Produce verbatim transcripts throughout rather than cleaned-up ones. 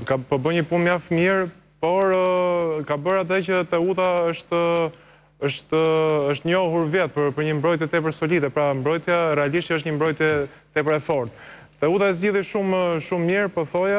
ka po bën një punë mjaft mirë, por ka bërë atë që Teuta është është është njohur vjet për për një mbrojtje tepër solide, pra mbrojtja realisht është një mbrojtje tepër e fortë. Teuta e zgjidhi shumë shumë mirë, po thoja,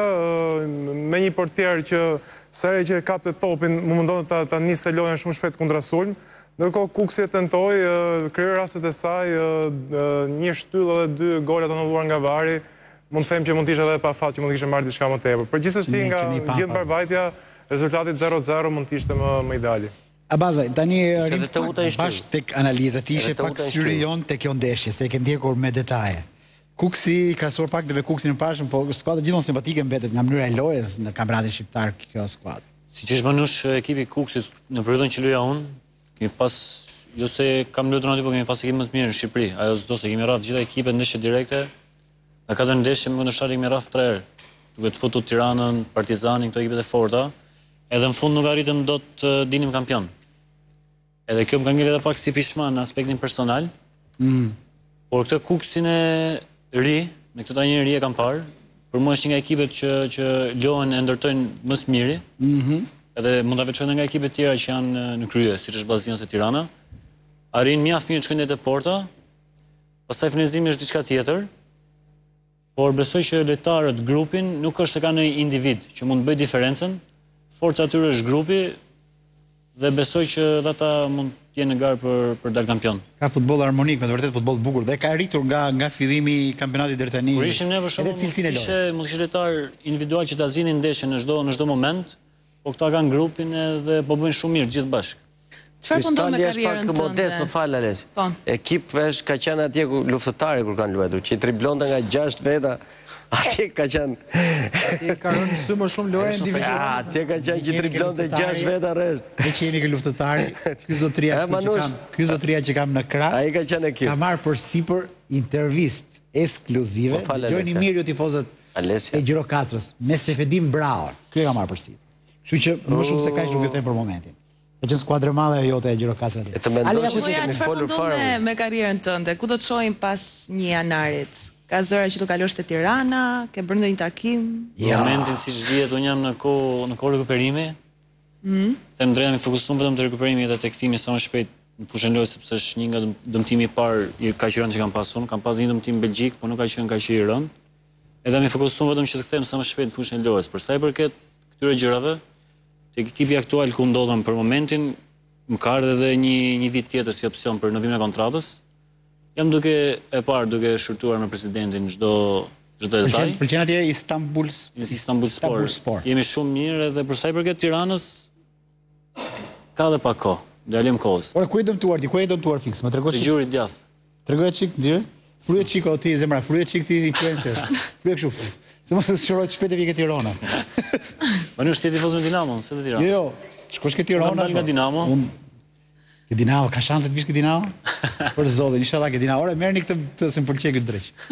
me një portier që sa herë që kapte topin, më mundon ta ta nisë lojën shumë shpejt kundra sulm. Ndërkohë Kuksi e tentoi, krijoi rastet e saj, një shtyllë dhe dy golat anulluar nga vari. Mund të them që mund të ishte edhe pa fat që mund të kishte marrë diçka më tepër. Përgjithsesi nga gjithë mbarvajtja, rezultati zero zero mund të ishte më më ideali. Abazaj, tani rrim bashkë tek analiza, ti ishe pak syri jon tek kjo ndeshje, se e ke ndjekur me detaje. Kuksi, krahasuar pak dhe Kuksin e pashëm, po skuadra gjithmonë simpatike mbetet nga mënyra e lojës në kampionatin shqiptar kjo skuadër. Siç është banush ekipi i Kuksit në periudhën që luaja unë, kemi pas, jo se kam luajtur aty, po kemi pas ekip më të mirë në Shqipëri. Ajo s'do se kemi rrafë gjitha ekipet ndeshje direkte. Në katër ndeshje me kundërshtar kemi rrafë tre herë, duke të futur Tiranën, Partizanin, këto ekipet e forta. Edhe në fund nuk arritëm dot të dinim kampion. Edhe kjo më ka ngel edhe pak si pishman në aspektin personal. Mm. Por këtë Kuksin e ri, me këtë trajnerin e ri e kam parë, për mua është një nga ekipet që që lohen e ndërtojnë më së miri. Mhm. Edhe mund ta veçojnë nga ekipet tjera që janë në krye, siç është Vllaznia ose Tirana. Arrin mjaft mirë të shkojnë te porta. Pastaj frenizimi është diçka tjetër. Por besoj që lojtarët grupin nuk është se kanë një individ që mund të bëjë diferencën. Forca atyre është grupi dhe besoj që ata mund të jenë në garë për për dal kampion. Ka futboll harmonik, me të vërtetë futboll të bukur dhe ka arritur nga nga fillimi i kampionatit deri tani. Kur ishim ne për shkak mund të ishte mund të ishte lojtar individual që ta zinin ndeshjen në çdo në çdo moment, po këta kanë grupin edhe po bëjnë shumë mirë gjithë bashkë. Çfarë po ndodh me karrierën tënde? Modest, më fal Ales. Ekip është ka qenë atje ku luftëtarë kur kanë luajtur, që i triblonte nga gjashtë veta. Atje ka qenë. Atje ka rënë sy më shumë lojë individuale. Atje ka qenë që triblonte gjashtë veta rresht. Ne kemi që luftëtari, ky zotria që kam, ky zotria që kam në krah. Ai ka qenë ekip. Ka marrë përsipër intervistë ekskluzive. Dëgjoni mirë ju tifozët e Gjirokastrës me Sefedin Braor. Ky e ka marrë përsipër. Kështu që më shumë se kaq nuk e them për momentin. Ka qenë skuadrë madhe e jote e Gjirokastrës. E të mendosh se kemi folur fare me me karrierën tënde. Ku do të shohim pas një janarit? Ka zëra që do kalosh te Tirana, ke bërë ndonjë takim? Në momentin siç dihet, un jam në kohë në kohë rikuperimi. Mhm. Them drejtë, mi fokusuam vetëm te rikuperimi dhe te kthimi sa më shpejt në fushën lojës, sepse është një nga dëmtimi i parë i kaq rënd që kam pasur. Kam pas një dëmtim në Belgjik, por nuk ka qenë kaq i rënd. Edhe mi fokusuam vetëm që të kthehem sa më shpejt në fushën lojës. Për sa i përket këtyre gjërave, tek ekipi aktual ku ndodhem për momentin, më ka ardhur edhe një një vit tjetër si opsion për renovimin e kontratës. Jam duke e parë duke shurtuar me presidentin çdo çdo detaj. Pëlqen atje Istanbul Istanbul Sport. Jemi shumë mirë edhe për sa i përket Tiranës ka edhe pak kohë, djalim kohës. Ora ku e dëmtuar ti? Ku e dëmtuar fiks? Më tregosh. Te gjuri i djathtë. Tregoj çik, nxirë. Fryje çik o ti zemra, fryje çik ti influencer. Fryje kështu. Se mos të shëroj shpejt e vike Tirana. Po nuk është tifoz me Dinamo, se të Tirana. Jo, jo. Shkosh ke Tirana nga Dinamo. Ke Dinamo, ka shanse të vish ke Dinamo? Për zotin, inshallah ke Dinamo. Ora merrni këtë se më pëlqej këtë drejt.